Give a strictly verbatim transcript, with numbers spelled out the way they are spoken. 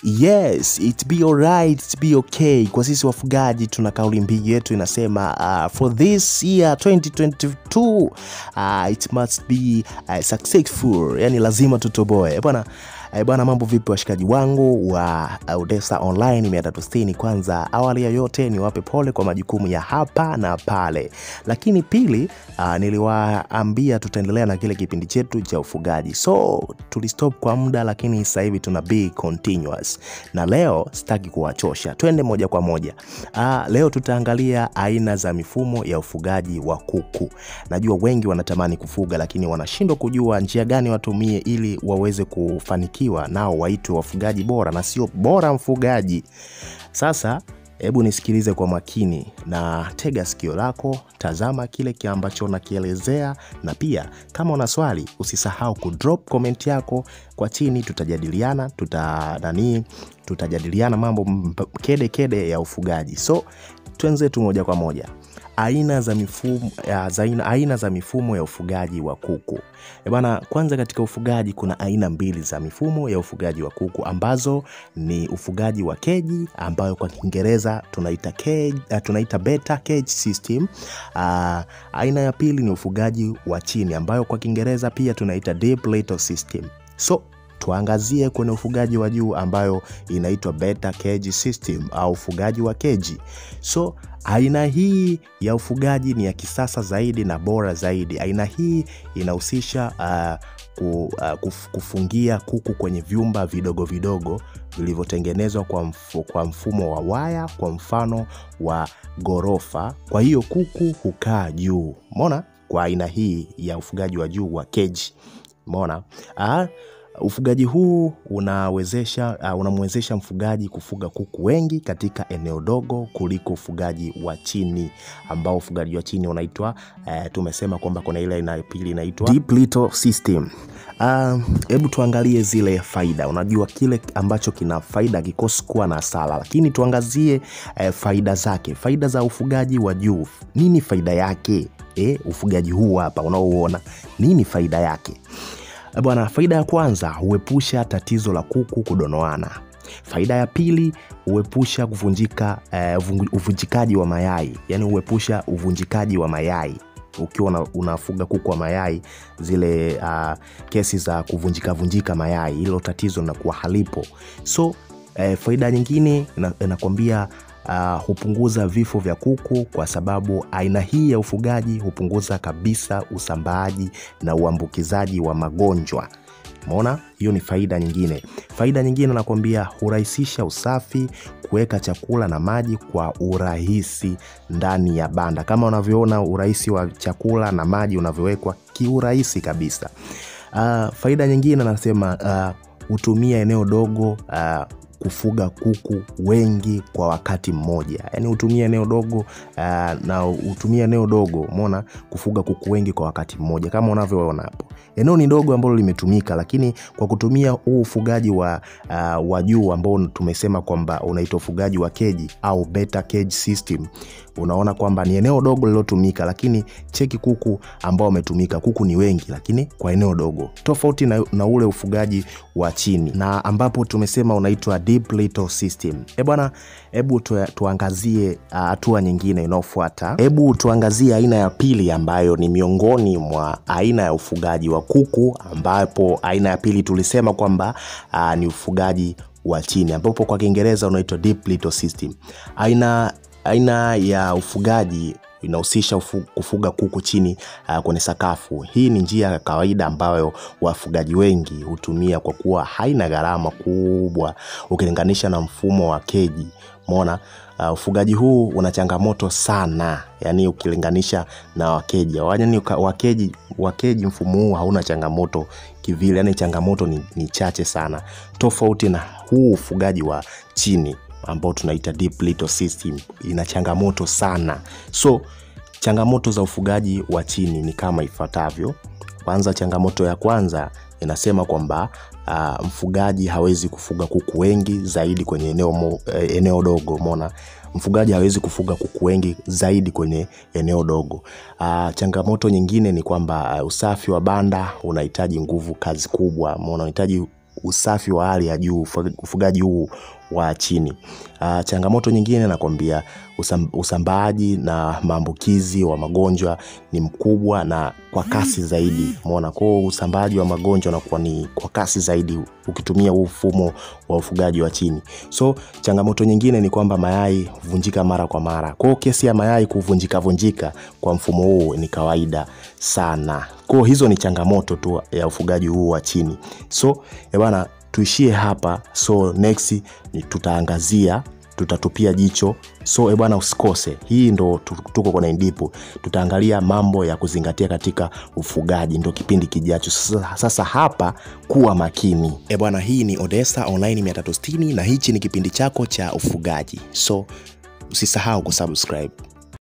Yes, it be alright, it be okay. Kwa sisi wafugaji tuna kauli mbiu yetu inasema uh, for this year twenty twenty-two uh, it must be uh, successful. Yani lazima tutoboe. Bwana Eh, bwana mambo vipi washikaji wangu wa uh, Udesa Online mia tatu sitini. Kwanza awali ya yote niwape pole kwa majukumu ya hapa na pale. Lakini pili uh, niliwaambia tutaendelea na kile kipindi chetu cha ufugaji. So tulistop kwa muda, lakini sasa hivi tuna be continuous. Na leo sitaki kuwachosha. Twende moja kwa moja. Uh, leo tutaangalia aina za mifumo ya ufugaji wa kuku. Najua wengi wanatamani kufuga lakini wanashindwa kujua njia gani watumie ili waweze kufanikiwa nao waitwe wafugaji bora na sio bora mfugaji. Sasa hebu nisikilize kwa makini na tega sikio lako, tazama kile ambacho nakielezea, na pia kama una swali usisahau ku drop comment yako kwa chini. Tutajadiliana, tuta nani tutajadiliana mambo kede kede ya ufugaji. So tuanze tu moja kwa moja. Aina za mifumo ya zaina aina za mifumo ya ufugaji wa kuku. E bana, kwanza katika ufugaji kuna aina mbili za mifumo ya ufugaji wa kuku ambazo ni ufugaji wa keji, ambayo kwa Kiingereza tunaita cage, uh, tunaita beta cage system. Uh, aina ya pili ni ufugaji wa chini ambayo kwa Kiingereza pia tunaita deep litter system. So tuangazie kwenye ufugaji wa juu ambayo inaitwa beta cage system au ufugaji wa keji. So aina hii ya ufugaji ni ya kisasa zaidi na bora zaidi. Aina hii inahusisha uh, ku, uh, kuf, kufungia kuku kwenye vyumba vidogo vidogo vilivyotengenezwa kwa, mfu, kwa mfumo wa waya, kwa mfano wa gorofa. Kwa hiyo kuku hukaa juu. Umeona? Kwa aina hii ya ufugaji wa juu wa keji. Umeona? Ah Ufugaji huu unawezesha uh, unamwezesha mfugaji kufuga kuku wengi katika eneo dogo kuliko ufugaji wa chini, ambao ufugaji wa chini unaitwa uh, tumesema kwamba kuna ile aina ya pili inaitwa deep litter system. Hebu uh, tuangalie zile faida. Unajua kile ambacho kina faida kikosi kuwa na hasara, lakini tuangazie uh, faida zake. Faida za ufugaji wa juu. Nini faida yake? Eh, ufugaji huu hapa unaoona, nini faida yake? Bwana, faida ya kwanza, huepusha tatizo la kuku kudonoana. Faida ya pili, huepusha kuvunjika uh, uvunjikaji wa mayai. Yani huepusha uvunjikaji wa mayai. Ukiwa unafuga kuku wa mayai, zile uh, kesi za kuvunjika vunjika mayai, hilo tatizo linakuwa halipo. So uh, faida nyingine inakwambia Uh, hupunguza vifo vya kuku, kwa sababu aina hii ya ufugaji hupunguza kabisa usambaaji na uambukizaji wa magonjwa. Umeona? Hiyo ni faida nyingine. Faida nyingine nakwambia hurahisisha usafi, kuweka chakula na maji kwa urahisi ndani ya banda. Kama unavyoona urahisi wa chakula na maji unavyowekwa kiurahisi kabisa. Uh, faida nyingine nasema uh, utumia eneo dogo uh, kufuga kuku wengi kwa wakati mmoja. Yani utumia eneo dogo uh, na utumia eneo dogo, umeona, kufuga kuku wengi kwa wakati mmoja. Kama unavyoona hapo, eneo ni dogo ambalo limetumika, lakini kwa kutumia huu ufugaji wa uh, wa juu ambao tumesema kwamba unaitwa ufugaji wa keji au beta cage system, unaona kwamba ni eneo dogo lilotumika, lakini cheki kuku ambao wametumika, kuku ni wengi lakini kwa eneo dogo, tofauti na, na ule ufugaji wa chini na ambapo tumesema unaitwa deep litter system. Eh bwana, hebu tu, tuangazie hatua uh, nyingine inayofuata. Hebu tuangazie aina ya pili ambayo ni miongoni mwa aina ya ufugaji wa kuku, ambapo aina ya pili tulisema kwamba uh, ni ufugaji wa chini, ambapo kwa Kiingereza unaitwa deep litter system. Aina aina ya ufugaji inahusisha ufu, kufuga kuku chini uh, kwenye sakafu. Hii ni njia ya kawaida ambayo wafugaji wengi hutumia kwa kuwa haina gharama kubwa ukilinganisha na mfumo wa keji. Umeona? Uh, ufugaji huu una changamoto sana, yani ukilinganisha na wakeji. Yaani wakeji wakeji mfumo huu hauna changamoto kivile, yani changamoto ni, ni chache sana, tofauti na huu ufugaji wa chini ambao tunaita deep litter system. Ina changamoto sana. So changamoto za ufugaji wa chini ni kama ifuatavyo. Kwanza, changamoto ya kwanza inasema kwamba uh, mfugaji hawezi kufuga kuku wengi zaidi kwenye eneo mo, eh, eneo dogo. Umeona? Mfugaji hawezi kufuga kuku wengi zaidi kwenye eneo dogo. Uh, changamoto nyingine ni kwamba uh, usafi wa banda unahitaji nguvu kazi kubwa. Umeona? Unahitaji usafi wa hali ya juu, ufugaji huu wa chini. Uh, changamoto nyingine nakwambia usam, usambaaji na maambukizi wa magonjwa ni mkubwa na kwa kasi zaidi. Umeona, kwa usambaaji wa magonjwa na kwa ni kwa kasi zaidi ukitumia huu mfumo wa ufugaji wa chini. So changamoto nyingine ni kwamba mayai huvunjika mara kwa mara. Kwa kesi ya mayai kuvunjika vunjika kwa mfumo huu ni kawaida sana. Kwa hizo ni changamoto tu ya ufugaji huu wa chini. So eh bwana, tuishie hapa. So next ni tutaangazia, tutatupia jicho. So eh bwana, usikose. Hii ndo tuko kwa ndipo tutaangalia mambo ya kuzingatia katika ufugaji, ndo kipindi kijacho. Sasa, sasa hapa kuwa makini. Eh bwana, hii ni Odessa Online mia tatu sitini na hichi ni kipindi chako cha ufugaji. So usisahau kusubscribe.